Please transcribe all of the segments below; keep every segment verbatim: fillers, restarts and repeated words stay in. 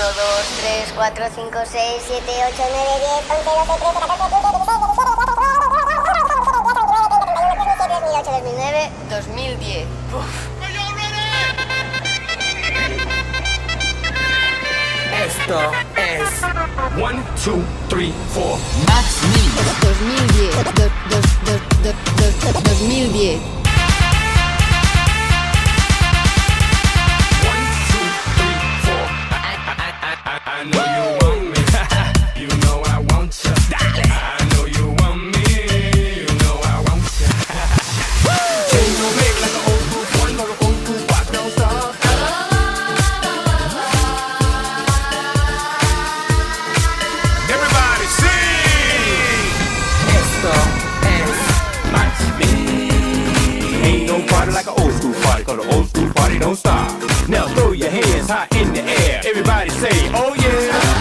dos, tres, cuatro, cinco, seis, siete, ocho, nueve, diez, once, doce, trece, catorce, quince, dieciséis, diecisiete, dieciocho, dos mil nueve, dos mil diez. Esto es one, two, three, four. Max Mil. dos mil diez. Do, do, do, do, do, do, dos mil diez. One, two, three, four. I, I, I, I, I know you want me. You know I want you. I know you want me. You know I want you. Change your make like an old school one, like an old school rock, don't stop. Everybody sing. Esto es Max Mil. Ain't no party like an old school party, 'cause the old school party don't stop. Now throw your hands high in the air. Everybody say, oh yeah.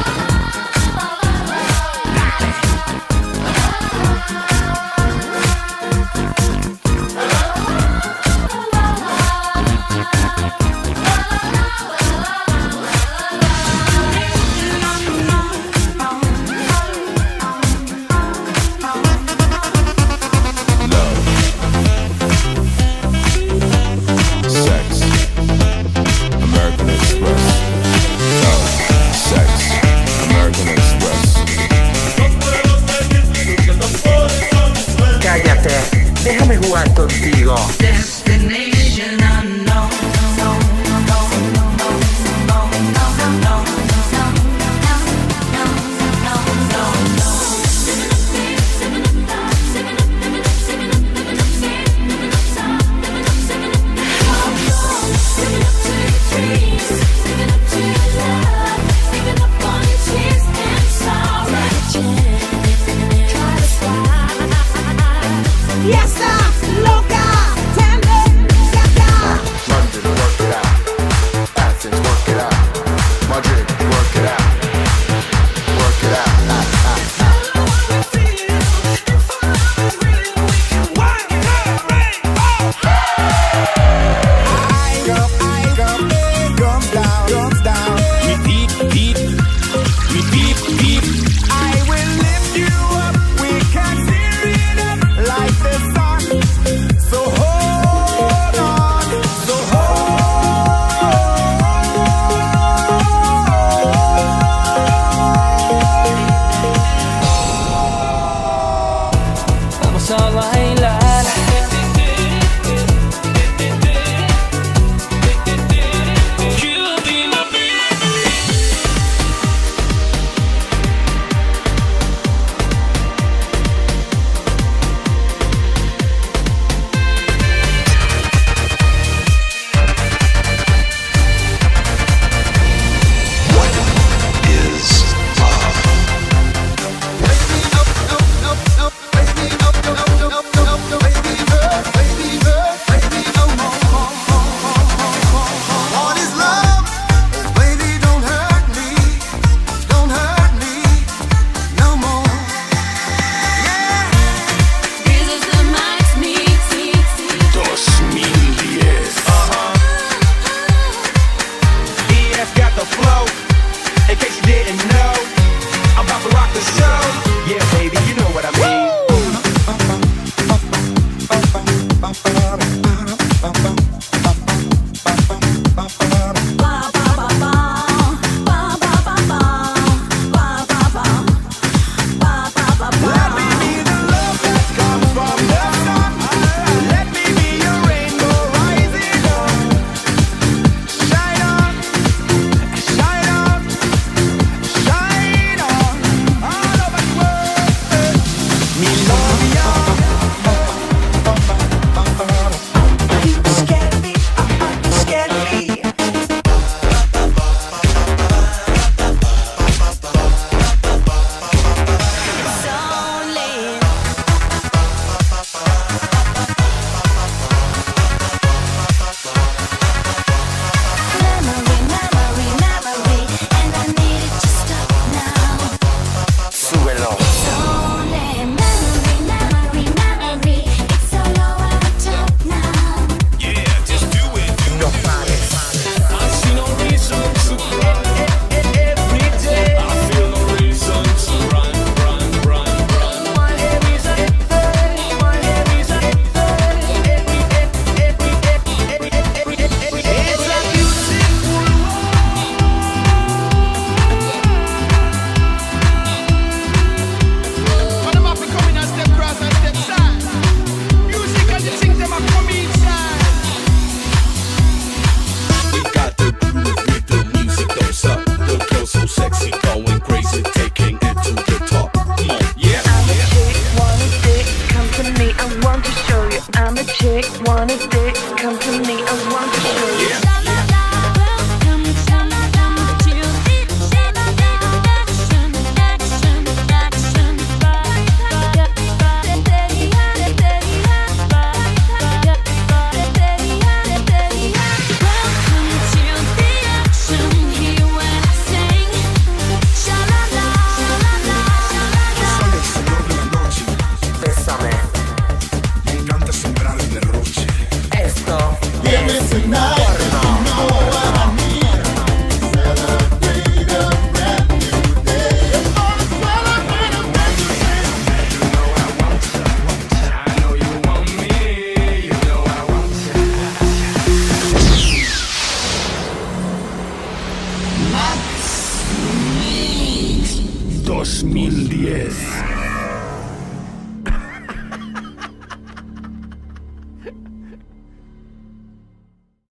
dos mil diez.